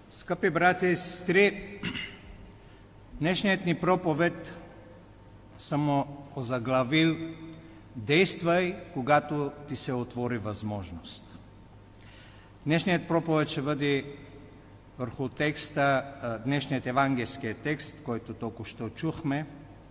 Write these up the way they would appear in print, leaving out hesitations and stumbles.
Скъпи братя и сестри, днешният ни проповед съм озаглавил "Действай, когато ти се отвори възможност". Днешният проповед ще бъде върху текста, днешният евангелски текст, който току-що чухме.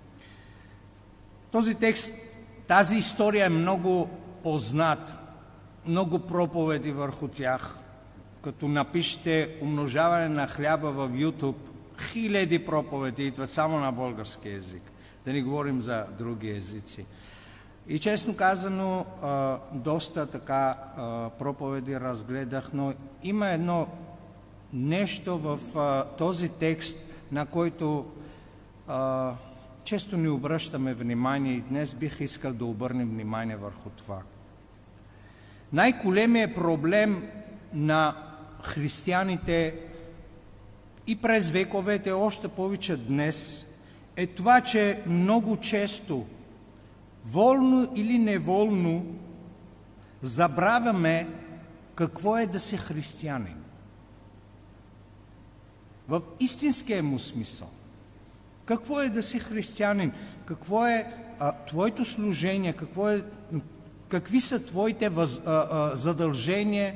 Този текст, тази история е много познат, много проповеди върху тях. Като напишете умножаване на хляба в YouTube, хиляди проповеди идват само на български език. Да не говорим за други езици. И честно казано, доста така проповеди разгледах, но има едно нещо в този текст, на който често не обръщаме внимание и днес бих искал да обърнем внимание върху това. Най-големият проблем на християните и през вековете, още повече днес, е това, че много често, волно или неволно, забравяме какво е да си християнин. В истинския му смисъл. Какво е да си християнин? Какво е твоето служение? Какви са твоите задължения?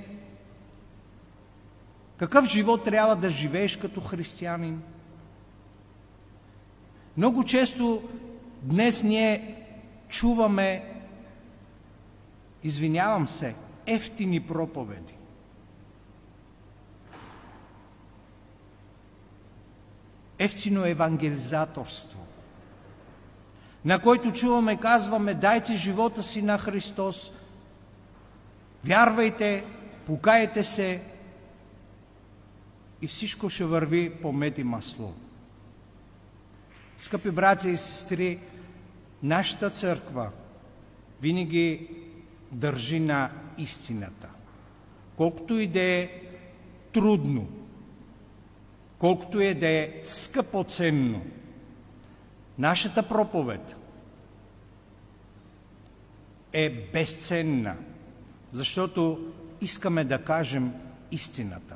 Какъв живот трябва да живееш като християнин? Много често днес ние чуваме, извинявам се, евтини проповеди. Евтино евангелизаторство, на който чуваме, казваме: дайте живота си на Христос, вярвайте, покайте се и всичко ще върви по мед и масло. Скъпи братя и сестри, нашата църква винаги държи на истината. Колкото и да е трудно, колкото и да е скъпоценно, нашата проповед е безценна, защото искаме да кажем истината.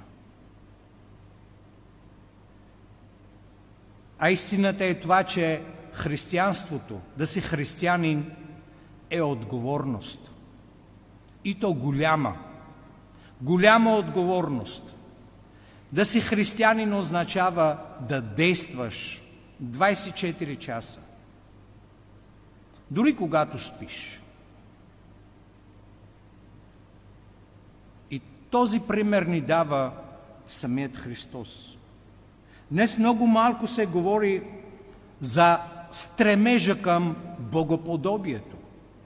А истината е това, че християнството, да си християнин, е отговорност. И то голяма. Голяма отговорност. Да си християнин означава да действаш 24 часа. Дори когато спиш. И този пример ни дава самият Христос. Днес много малко се говори за стремежа към богоподобието.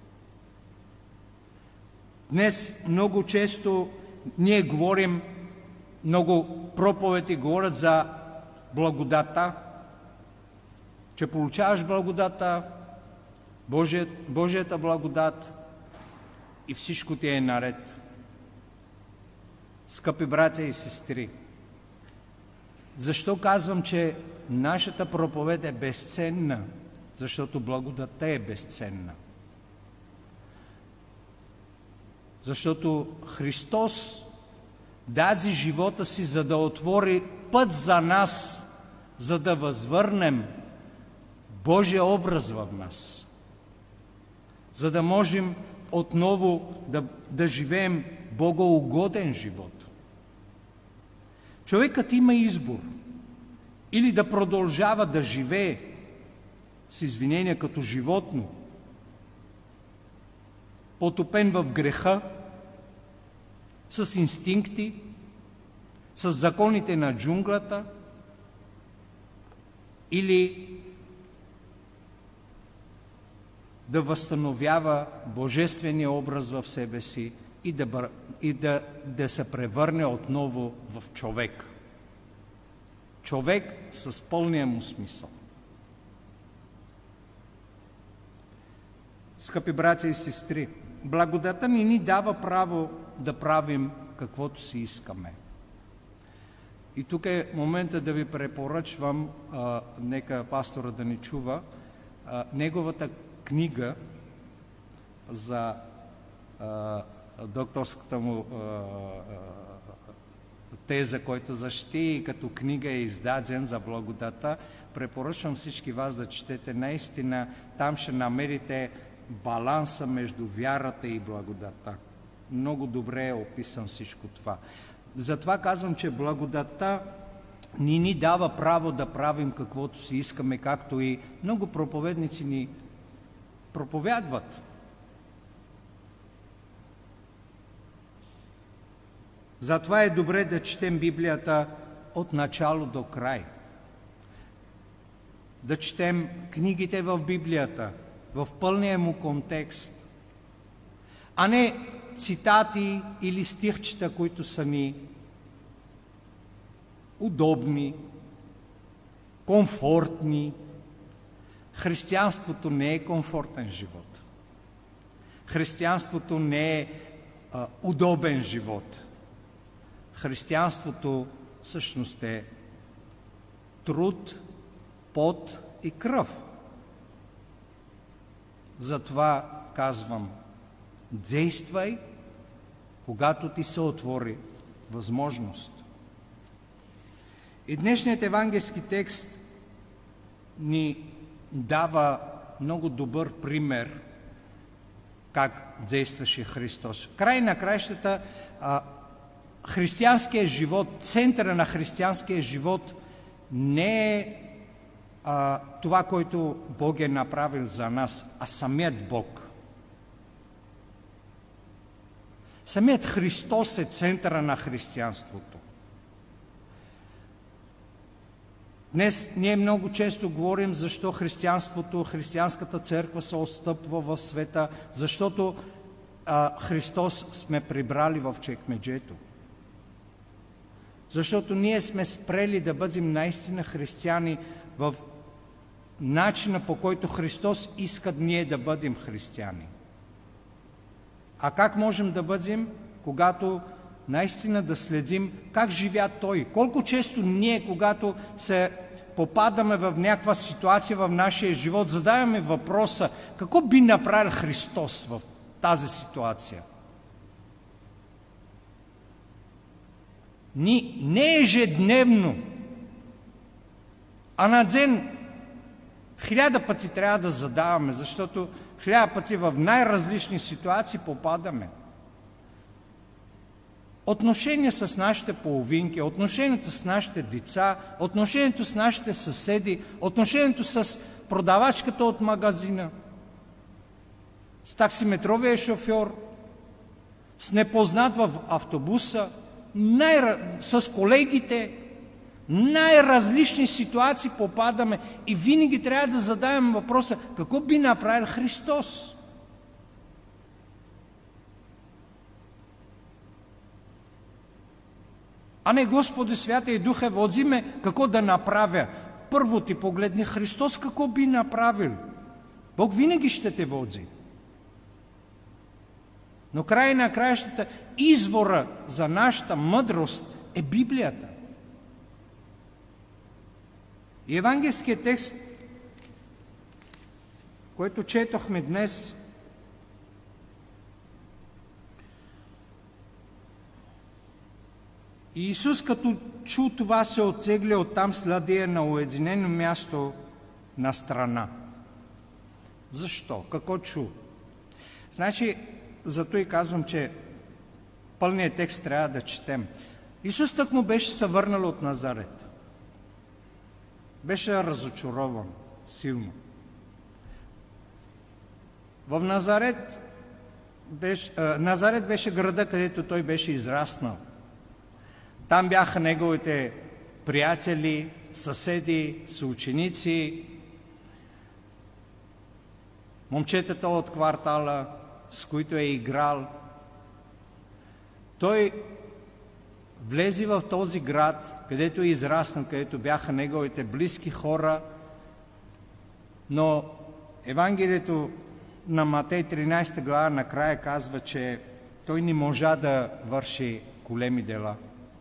Днес много често ние говорим, много проповеди говорят за благодата, че получаваш благодата, Божията благодат и всичко ти е наред. Скъпи братя и сестри, защо казвам, че нашата проповед е безценна? Защото благодата е безценна. Защото Христос даде живота си, за да отвори път за нас, за да възвърнем Божия образ в нас, за да можем отново да живеем богоугоден живот. Човекът има избор или да продължава да живее с извинение като животно, потопен в греха, с инстинкти, с законите на джунглата, или да възстановява божествения образ в себе си и да се превърне отново в човек. Човек с пълния му смисъл. Скъпи братя и сестри, благодата ни дава право да правим каквото си искаме. И тук е момента да ви препоръчвам, нека пастора да ни чува, неговата книга за докторската му теза, който защити и като книга е издаден за благодата. Препоръчвам всички вас да четете. Наистина, там ще намерите баланса между вярата и благодата. Много добре е описан всичко това. Затова казвам, че благодата ни дава право да правим каквото си искаме, както и много проповедници ни проповядват. Затова е добре да четем Библията от начало до край. Да четем книгите в Библията, в пълния му контекст, а не цитати или стихчета, които са ни удобни, комфортни. Християнството не е комфортен живот. Християнството не е удобен живот. Християнството всъщност е труд, пот и кръв. Затова казвам, действай, когато ти се отвори възможност. И днешният евангелски текст ни дава много добър пример как действаше Христос. Край на краищата, християнският живот, центъра на християнския живот не е това, което Бог е направил за нас, а самият Бог. Самият Христос е центъра на християнството. Днес ние много често говорим защо християнството, християнската църква се отстъпва в света, защото Христос сме прибрали в чекмеджето. Защото ние сме спрели да бъдем наистина християни в начина, по който Христос иска ние да бъдем християни. А как можем да бъдем, когато наистина да следим как живя Той? Колко често ние, когато се попадаме в някаква ситуация в нашия живот, задаваме въпроса, какво би направил Христос в тази ситуация? Не ежедневно, а на ден 1000 пъти трябва да задаваме, защото 1000 пъти в най-различни ситуации попадаме. Отношения с нашите половинки, отношението с нашите деца, отношението с нашите съседи, отношението с продавачката от магазина, с таксиметровия шофьор, с непознат в автобуса, с колегите, най-различни ситуации попадаме и винаги трябва да задаваме въпроса, какво би направил Христос? А не, Господи, Святия Духа, води ме какво да направя. Първо ти погледни Христос, какво би направил. Бог винаги ще те води. Но край на краищата, извора за нашата мъдрост е Библията. И евангелският текст, който четохме днес, и Исус, като чу това, се оттегля оттам, сладея на уединено място на страна. Защо? Какво чу? Значи, зато и казвам, че пълният текст трябва да четем. Исус тъкмо беше се върнал от Назарет. Беше разочарован силно. В Назарет беше града, където той беше израснал. Там бяха неговите приятели, съседи, съученици, момчетата от квартала, с които е играл. Той влезе в този град, където е израснал, където бяха неговите близки хора, но Евангелието на Матей 13 глава накрая казва, че той не можа да върши големи дела.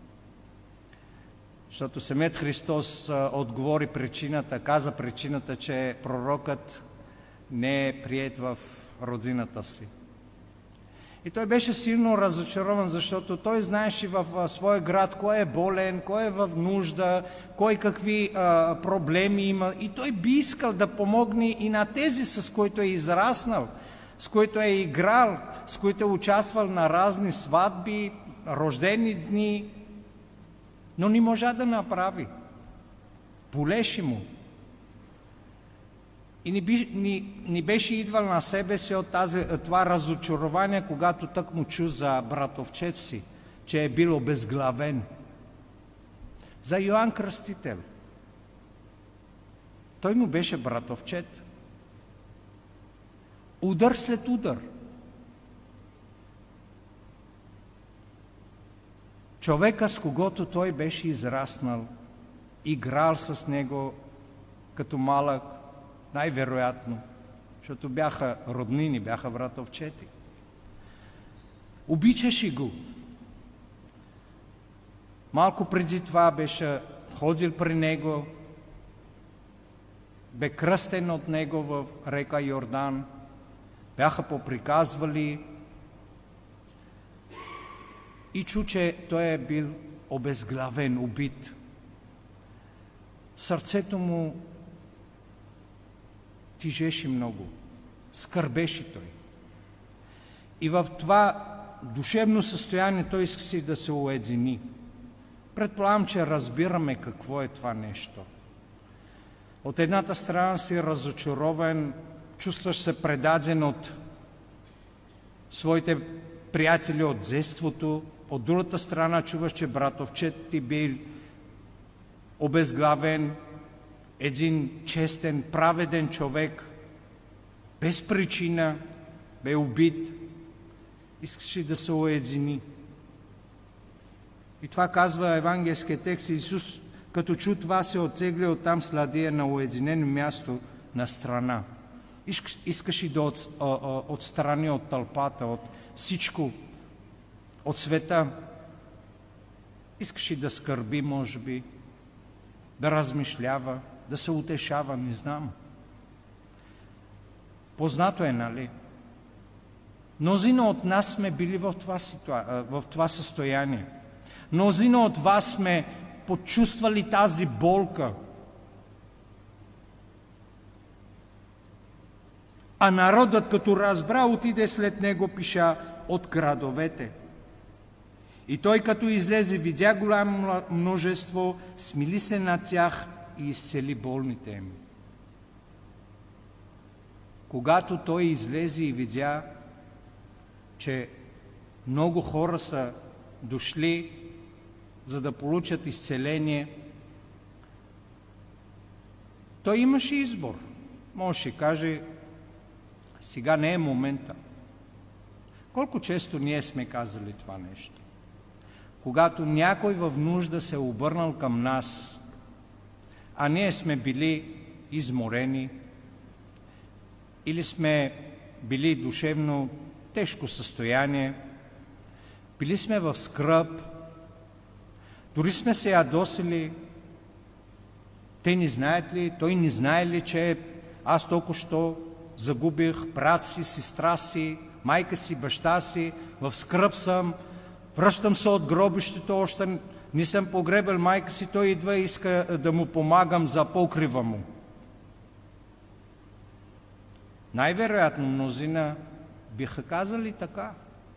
Защото самият Христос отговори причината, каза причината, че пророкът не е приет в родината си. И той беше силно разочарован, защото той знаеше в своя град кой е болен, кой е в нужда, кой какви проблеми има. И той би искал да помогне и на тези, с които е израснал, с които е играл, с които е участвал на разни сватби, рождени дни, но не можа да направи. Болеше му. И не беше идвал на себе си от това разочарование, когато тък му чу за братовчет си, че е бил обезглавен. За Йоан Кръстител. Той му беше братовчет. Удар след удар. Човека, с когото той беше израснал, играл с него като малък, най-вероятно, защото бяха роднини, бяха братовчети. Обичаше го. Малко преди това беше ходил при него, бе кръстен от него в река Йордан, бяха поприказвали и чу, че той е бил обезглавен, убит. Сърцето му тежеше много, скърбеше той. И в това душевно състояние той иска да се уедини. Предполагам, че разбираме какво е това нещо. От едната страна си разочарован, чувстваш се предаден от своите приятели от детството, от другата страна чуваш, че братовчет ти бил обезглавен, един честен, праведен човек, без причина, бе убит, искаше да се уедини. И това казва евангелския текст. Исус, като чу това, се оттегли оттам сладия на уединено място на страна. Искаше да отстрани от тълпата, от всичко, от света. Искаше да скърби, може би, да размишлява, да се утешава, не знам. Познато е, нали? Мнозина от нас сме били в това състояние. Мнозина от вас сме почувствали тази болка. А народът, като разбра, отиде след него пеша от градовете. И той, като излезе, видя голямо множество, смили се над тях и изцели болните им. Когато той излезе и видя, че много хора са дошли, за да получат изцеление, той имаше избор. Може да каже, сега не е момента. Колко често ние сме казали това нещо? Когато някой в нужда се е обърнал към нас, а ние сме били изморени или сме били душевно тежко състояние, били сме в скръб, дори сме се ядосили, те не знаят ли, той не знае ли, че аз току-що загубих брат си, сестра си, майка си, баща си, в скръб съм, връщам се от гробището, още не съм погребал майка си, той идва и иска да му помагам за покрива му. Най-вероятно мнозина биха казали така.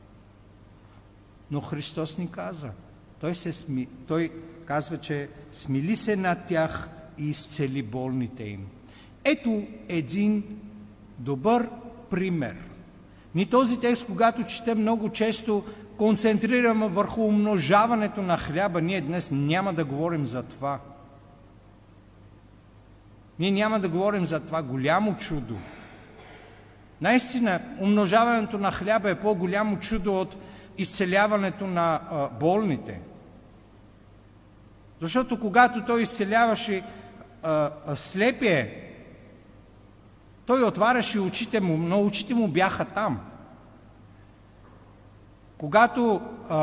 Но Христос ни каза. Той казва, че смили се над тях и изцели болните им. Ето един добър пример. Ни този текст, когато четем, много често концентрираме върху умножаването на хляба. Ние днес няма да говорим за това. Ние няма да говорим за това голямо чудо. Наистина, умножаването на хляба е по-голямо чудо от изцеляването на болните. Защото когато той изцеляваше слепие, той отваряше очите му, но очите му бяха там. Когато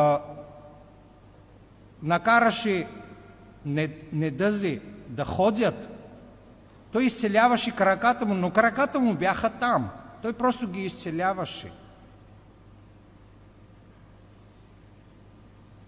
накараше недъзи да ходят, той изцеляваше краката му, но краката му бяха там. Той просто ги изцеляваше.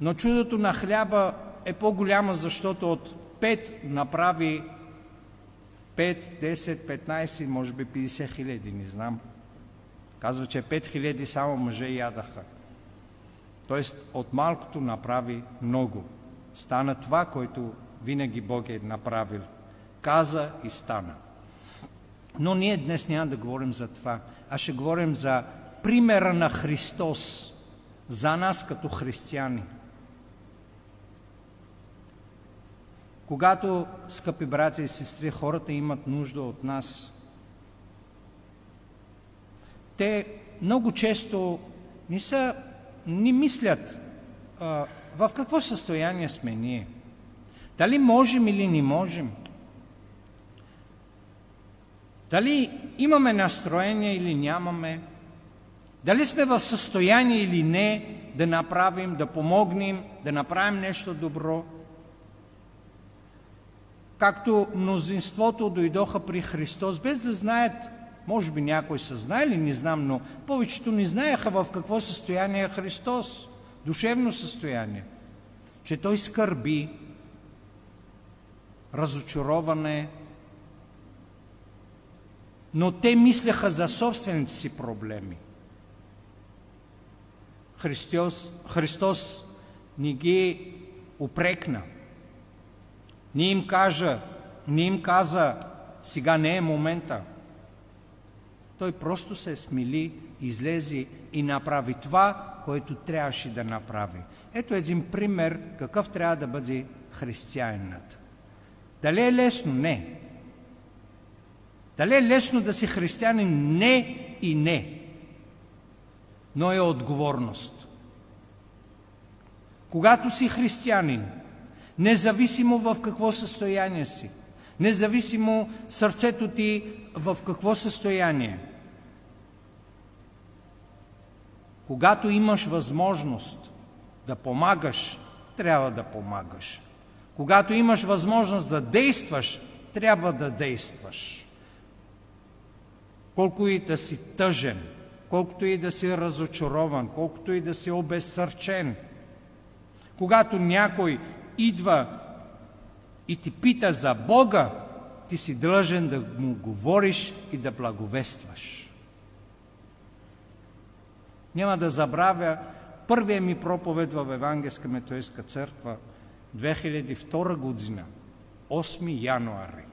Но чудото на хляба е по-голямо, защото от 5 направи 5, 10, 15, може би 50 хиляди, не знам. Казва, че 5 хиляди само мъже ядаха. Тоест, от малкото направи много. Стана това, което винаги Бог е направил. Каза и стана. Но ние днес няма да говорим за това, а ще говорим за примера на Христос за нас като християни. Когато, скъпи братя и сестри, хората имат нужда от нас, те много често не мислят в какво състояние сме ние. Дали можем или не можем? Дали имаме настроение или нямаме? Дали сме в състояние или не да направим, да помогнем, да направим нещо добро? Както мнозинството дойдоха при Христос, без да знаят, може би някои са знаели, не знам, но повечето не знаеха в какво състояние е Христос. Душевно състояние. Че Той скърби, разочароване, но те мислеха за собствените си проблеми. Христос ни ги упрекна. Не им каза, сега не е момента. Той просто се смили, излезе и направи това, което трябваше да направи. Ето един пример какъв трябва да бъде християнинът. Дали е лесно? Не. Дали е лесно да си християнин? Не и не. Но е отговорност. Когато си християнин, независимо в какво състояние си, независимо сърцето ти в какво състояние, когато имаш възможност да помагаш, трябва да помагаш. Когато имаш възможност да действаш, трябва да действаш. Колко и да си тъжен, колкото и да си разочарован, колкото и да си обезсърчен, когато някой идва и ти пита за Бога, ти си длъжен да му говориш и да благовестваш. Няма да забравя първия ми проповед в Евангелска методистка църква 2002 година, 8 януари.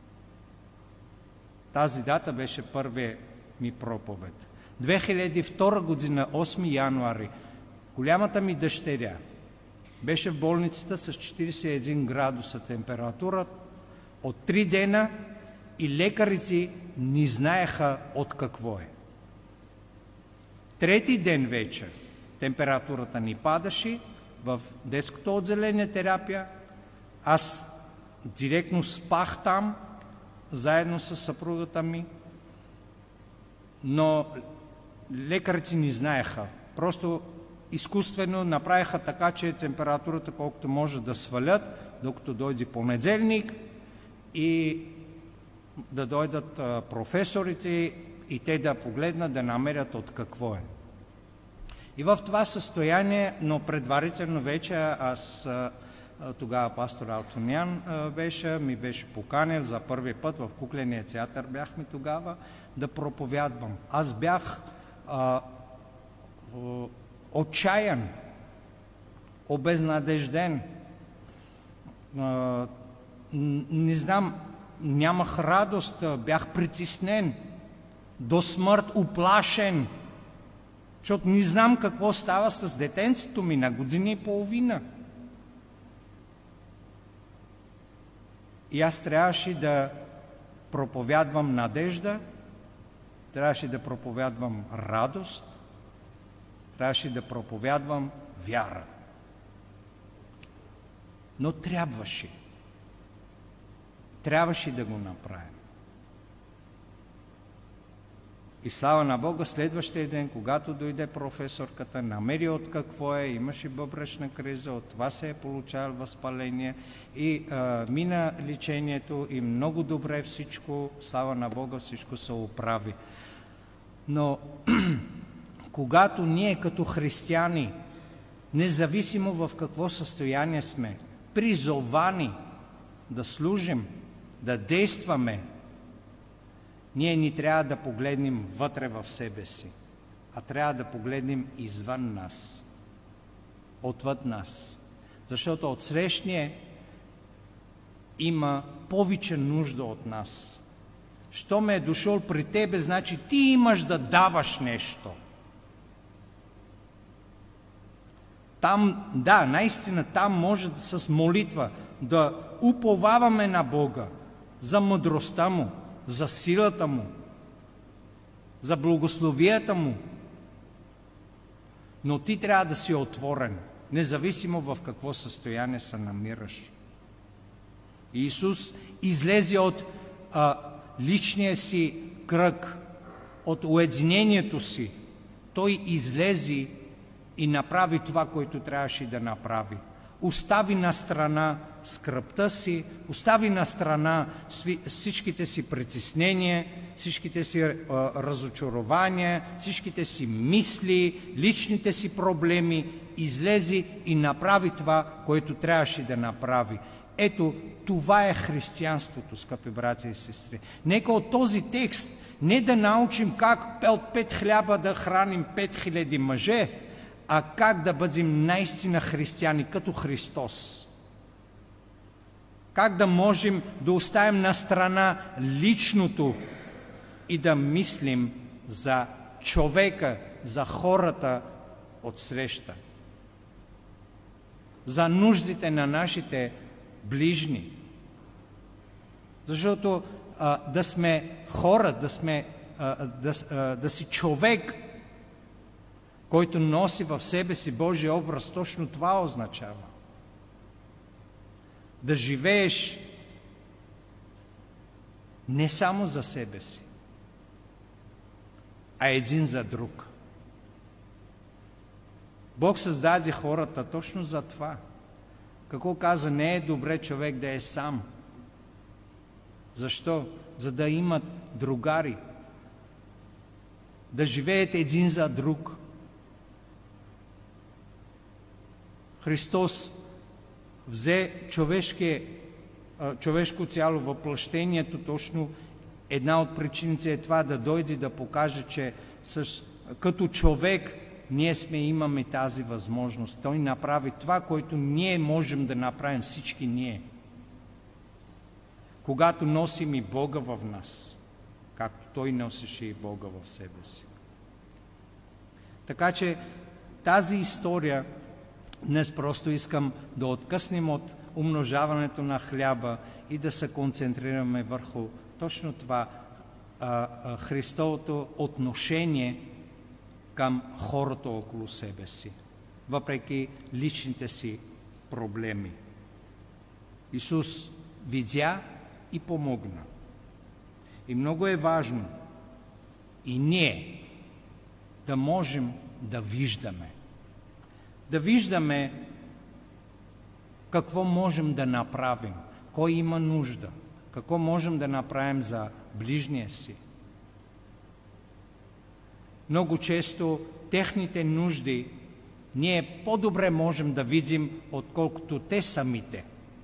Тази дата беше първия ми проповед. 2002 година, 8 януари, голямата ми дъщеря беше в болницата с 41 градуса температура от 3 дена и лекарите не знаеха от какво е. Трети ден вечер температурата ни падаше в детското отделение терапия. Аз директно спах там, заедно с съпругата ми, но лекарите не знаеха. Просто изкуствено направиха така, че температурата колкото може да свалят, докато дойде понеделник и да дойдат професорите и те да погледнат, да намерят от какво е. И в това състояние, но предварително вече аз, тогава пастор Алтунян ми беше поканил за първи път в Кукления театър, бяхме тогава, да проповядвам. Аз бях отчаян, обезнадежден. Не знам, нямах радост, бях притеснен, до смърт уплашен, защото не знам какво става с детенцето ми на година и половина. И аз трябваше да проповядвам надежда, трябваше да проповядвам радост, трябваше да проповядвам вяра. Но трябваше да го направим. И слава на Бога, следващия ден, когато дойде професорката, намери от какво е, имаше бъбречна криза, от това се е получавал възпаление и мина лечението и много добре всичко, слава на Бога, всичко се оправи. Но когато ние като християни независимо в какво състояние сме, призовани да служим, да действаме, ние ни трябва да погледнем вътре в себе си, а трябва да погледнем извън нас, отвъд нас. Защото отсрещния има повече нужда от нас. Що ме е дошъл при тебе, значи ти имаш да даваш нещо. Там, да, наистина там може с молитва да уповаваме на Бога за мъдростта Му, за силата Му, за благословията Му. Но ти трябва да си отворен, независимо в какво състояние се намираш. Исус излезе от личния си кръг, от уединението си. Той излезе и направи това, което трябваше да направи. Остави на страна скръбта си, остави на страна всичките си притеснения, всичките си разочарования, всичките си мисли, личните си проблеми, излезе и направи това, което трябваше да направи. Ето, това е християнството, скъпи братя и сестри. Нека от този текст не да научим как от 5 хляба да храним 5000 мъже, а как да бъдем наистина християни, като Христос. Как да можем да оставим на страна личното и да мислим за човека, за хората отсреща, за нуждите на нашите ближни. Защото да сме хора, да си човек, който носи в себе си Божия образ, точно това означава. Да живееш не само за себе си, а един за друг. Бог създаде хората точно за това. Какво каза, не е добре човек да е сам. Защо? За да имат другари. Да живеят един за друг. Христос взе човешко цяло, въплъщението, точно една от причините е това да дойде да покаже, че като човек ние имаме тази възможност. Той направи това, което ние можем да направим всички ние. Когато носим и Бога в нас, както Той носеше и Бога в себе си. Така че тази история днес просто искам да откъснем от умножаването на хляба и да се концентрираме върху точно това Христовото отношение към хората около себе си, въпреки личните си проблеми. Исус видя и помогна. И много е важно и ние да можем да виждаме. Да виждаме какво можем да направим, кой има нужда, какво можем да направим за ближния си. Много често техните нужди ние по-добре можем да видим, отколкото те самите.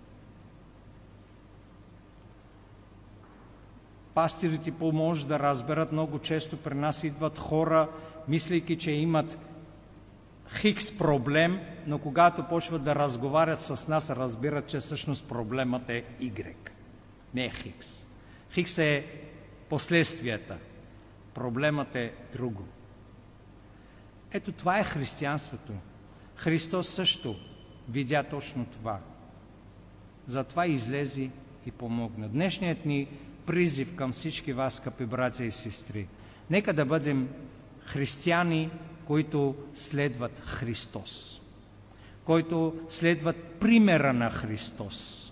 Пастирите може да разберат, много често при нас идват хора, мислейки, че имат хикс проблем, но когато почват да разговарят с нас, разбират, че всъщност проблемът е Y. Не е хикс. Хикс е последствията. Проблемът е друго. Ето това е християнството. Христос също видя точно това. Затова излезе и помогна. Днешният ни призив към всички вас, скъпи братя и сестри, нека да бъдем християни, които следват Христос, които следват примера на Христос,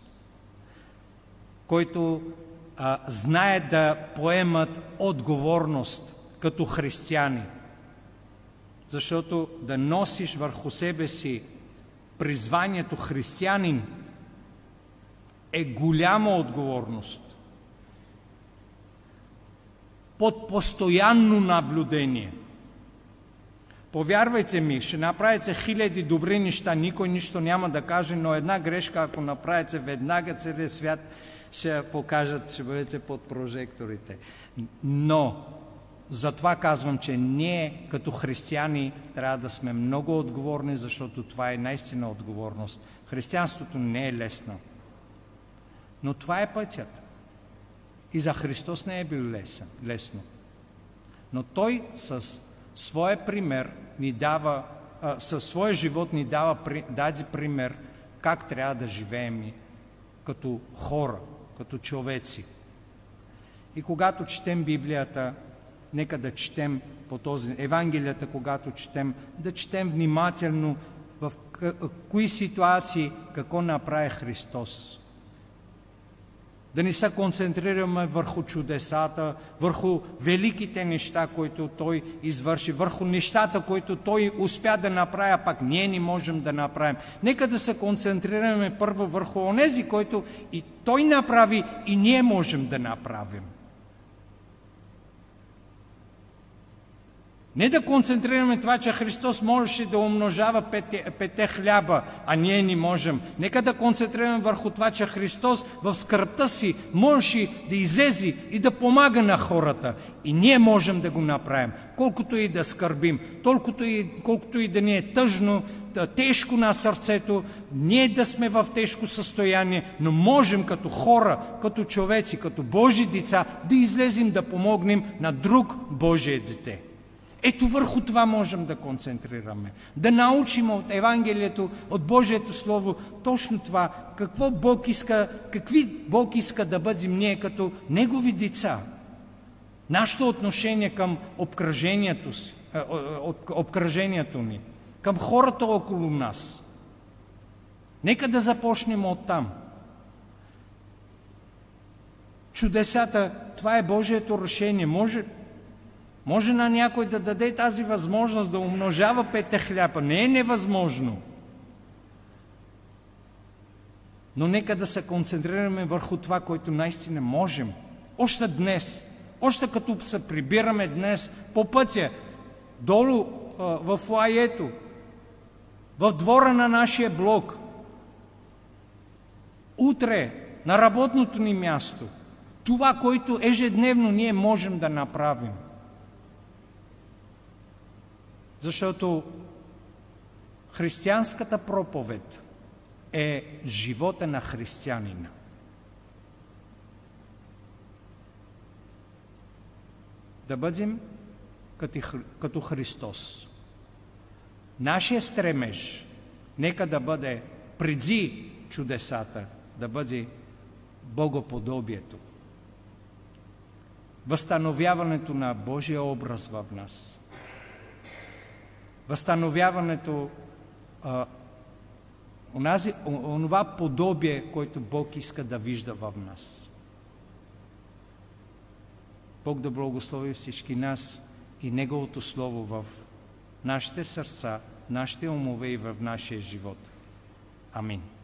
които знаят да поемат отговорност като християни, защото да носиш върху себе си призванието християнин е голяма отговорност. Под постоянно наблюдение. Повярвайте ми, ще направите хиляди добри неща, никой нищо няма да каже, но една грешка, ако направите, веднага целият свят ще покажат, ще бъдете под прожекторите. Но затова казвам, че ние като християни трябва да сме много отговорни, защото това е наистина отговорност. Християнството не е лесно. Но това е пътят. И за Христос не е било лесно. Но Той със своя пример ни дава, със своя живот ни даде пример как трябва да живеем като хора, като човеци. И когато четем Библията, нека да четем по този Евангелията, когато четем, да четем внимателно в кои ситуации какво направи Христос. Да не се концентрираме върху чудесата, върху великите неща, които Той извърши, върху нещата, които Той успя да направи, а пак ние не можем да направим. Нека да се концентрираме първо върху онези, които и Той направи, и ние можем да направим. Не да концентрираме това, че Христос можеше да умножава пете хляба, а ние не можем. Нека да концентрираме върху това, че Христос в скръбта си можеше да излезе и да помага на хората. И ние можем да го направим. Колкото и да скърбим, колкото и да ни е тъжно, тежко на сърцето, ние да сме в тежко състояние, но можем като хора, като човеци, като Божи деца да излезем да помогнем на друг Божие дете. Ето върху това можем да концентрираме. Да научим от Евангелието, от Божието Слово, точно това, какви Бог иска да бъдем ние като Негови деца. Нашето отношение към обкръжението ни, към хората около нас. Нека да започнем оттам. Чудесата, това е Божието решение. Може на някой да даде тази възможност да умножава пете хляба. Не е невъзможно. Но нека да се концентрираме върху това, което наистина можем. Още днес, още като се прибираме днес по пътя, долу в фоайето, в двора на нашия блок, утре на работното ни място, това, което ежедневно ние можем да направим. Защото християнската проповед е живота на християнина. Да бъдем като Христос. Нашия стремеж нека да бъде преди чудесата, да бъде богоподобието. Възстановяването на Божия образ в нас. Възстановяването онова подобие, което Бог иска да вижда в нас. Бог да благослови всички нас и Неговото Слово в нашите сърца, нашите умове и в нашия живот. Амин.